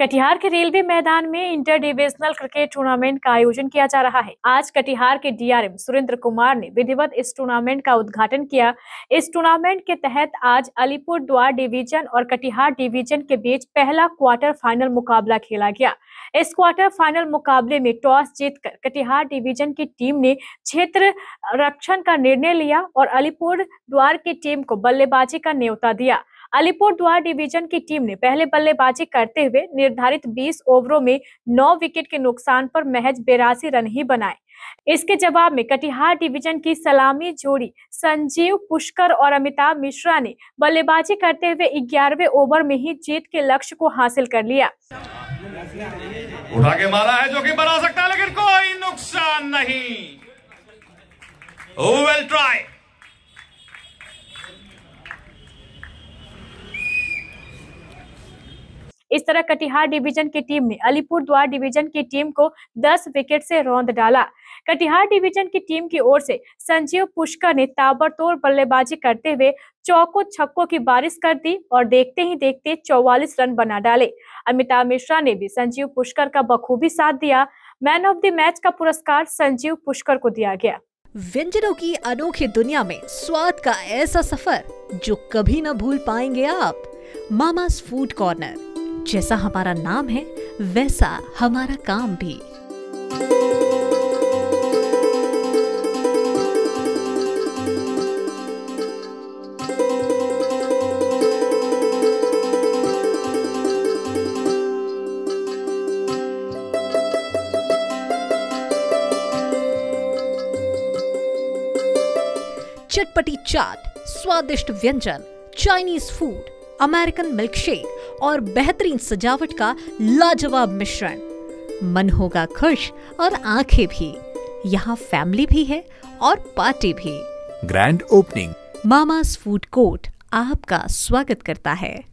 कटिहार के रेलवे मैदान में इंटर डिविजनल क्रिकेट टूर्नामेंट का आयोजन किया जा रहा है। आज कटिहार के डीआरएम सुरेंद्र कुमार ने विधिवत इस टूर्नामेंट का उद्घाटन किया। इस टूर्नामेंट के तहत आज अलीपुरद्वार डिवीजन और कटिहार डिवीजन के बीच पहला क्वार्टर फाइनल मुकाबला खेला गया। इस क्वार्टर फाइनल मुकाबले में टॉस जीतकर कटिहार डिवीजन की टीम ने क्षेत्र रक्षण का निर्णय लिया और अलीपुरद्वार की टीम को बल्लेबाजी का न्योता दिया। अलीपुरद्वार डिवीजन की टीम ने पहले बल्लेबाजी करते हुए निर्धारित 20 ओवरों में 9 विकेट के नुकसान पर महज 82 रन ही बनाए। इसके जवाब में कटिहार डिवीजन की सलामी जोड़ी संजीव पुष्कर और अमिताभ मिश्रा ने बल्लेबाजी करते हुए 11वें ओवर में ही जीत के लक्ष्य को हासिल कर लिया। उठा के मारा है जो कि बना सकता है, लेकिन कोई नुकसान नहीं। Who will try? इस तरह कटिहार डिवीजन की टीम ने अलीपुरद्वार डिवीजन की टीम को 10 विकेट से रौंद डाला। कटिहार डिवीजन की टीम की ओर से संजीव पुष्कर ने ताबड़तोड़ बल्लेबाजी करते हुए चौकों छक्कों की बारिश कर दी और देखते ही देखते 44 रन बना डाले। अमिताभ मिश्रा ने भी संजीव पुष्कर का बखूबी साथ दिया। मैन ऑफ द मैच का पुरस्कार संजीव पुष्कर को दिया गया। व्यंजनों की अनोखी दुनिया में स्वाद का ऐसा सफर जो कभी न भूल पाएंगे आप। मामास फूड कॉर्नर, जैसा हमारा नाम है वैसा हमारा काम भी। चटपटी चाट, स्वादिष्ट व्यंजन, चाइनीज फूड, अमेरिकन मिल्कशेक और बेहतरीन सजावट का लाजवाब मिश्रण। मन होगा खुश और आंखें भी। यहाँ फैमिली भी है और पार्टी भी। Grand opening. Mama's food court आपका स्वागत करता है।